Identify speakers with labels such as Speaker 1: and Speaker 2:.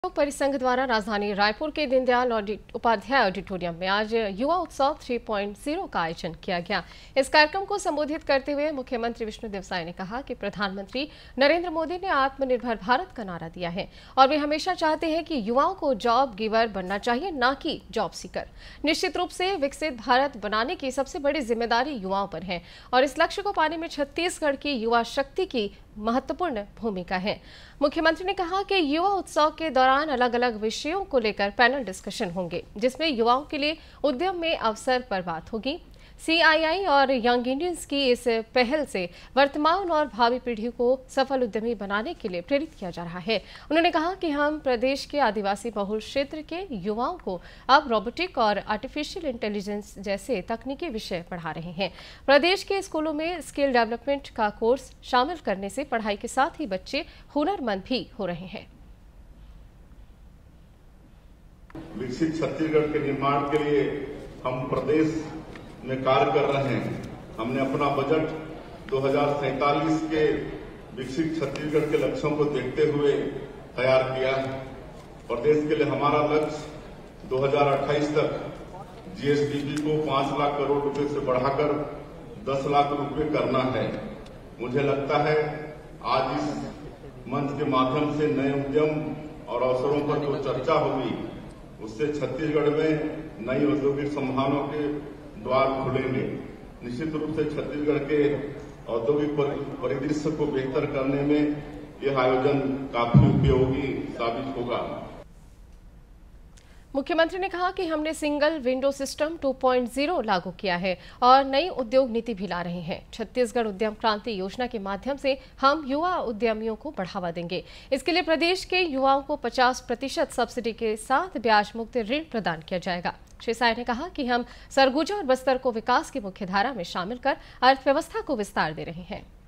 Speaker 1: लोक परिसंघ द्वारा राजधानी रायपुर के दीनदयाल उपाध्याय ऑडिटोरियम में आज युवा उत्सव 3.0 का आयोजन किया गया। इस कार्यक्रम को संबोधित करते हुए मुख्यमंत्री विष्णुदेव साय ने कहा कि प्रधानमंत्री नरेंद्र मोदी ने आत्मनिर्भर भारत का नारा दिया है और वे हमेशा चाहते हैं कि युवाओं को जॉब गिवर बनना चाहिए, न कि जॉब सीकर। निश्चित रूप से विकसित भारत बनाने की सबसे बड़ी जिम्मेदारी युवाओं पर है और इस लक्ष्य को पाने में छत्तीसगढ़ की युवा शक्ति की महत्वपूर्ण भूमिका है। मुख्यमंत्री ने कहा कि युवा उत्सव के दौरान अलग अलग विषयों को लेकर पैनल डिस्कशन होंगे, जिसमें युवाओं के लिए उद्यम में अवसर पर बात होगी। CII और यंग इंडियंस की इस पहल से वर्तमान और भावी पीढ़ी को सफल उद्यमी बनाने के लिए प्रेरित किया जा रहा है। उन्होंने कहा कि हम प्रदेश के आदिवासी बहुल क्षेत्र के युवाओं को अब रोबोटिक और आर्टिफिशियल इंटेलिजेंस जैसे तकनीकी विषय पढ़ा रहे हैं। प्रदेश के स्कूलों में स्किल डेवलपमेंट का कोर्स शामिल करने से पढ़ाई के साथ ही बच्चे हुनरमंद भी हो रहे हैं।
Speaker 2: विकसित छत्तीसगढ़ के निर्माण के लिए हम प्रदेश में कार्य कर रहे हैं। हमने अपना बजट 2047 के विकसित छत्तीसगढ़ के लक्ष्यों को देखते हुए तैयार किया है। प्रदेश के लिए हमारा लक्ष्य 2028 तक GSDP को 5 लाख करोड़ रुपए से बढ़ाकर 10 लाख रुपए करना है। मुझे लगता है आज इस मंच के माध्यम से नए उद्यम और अवसरों पर जो चर्चा होगी, उससे छत्तीसगढ़ में नई औद्योगिक संभावनाओं के द्वार खुलेंगे। निश्चित रूप से छत्तीसगढ़ के औद्योगिक परिदृश्य को बेहतर करने में यह आयोजन काफी उपयोगी साबित होगा।
Speaker 1: मुख्यमंत्री ने कहा कि हमने सिंगल विंडो सिस्टम 2.0 लागू किया है और नई उद्योग नीति भी ला रहे हैं। छत्तीसगढ़ उद्यम क्रांति योजना के माध्यम से हम युवा उद्यमियों को बढ़ावा देंगे। इसके लिए प्रदेश के युवाओं को 50% सब्सिडी के साथ ब्याज मुक्त ऋण प्रदान किया जाएगा। श्री साय ने कहा कि हम सरगुजा और बस्तर को विकास की मुख्यधारा में शामिल कर अर्थव्यवस्था को विस्तार दे रहे हैं।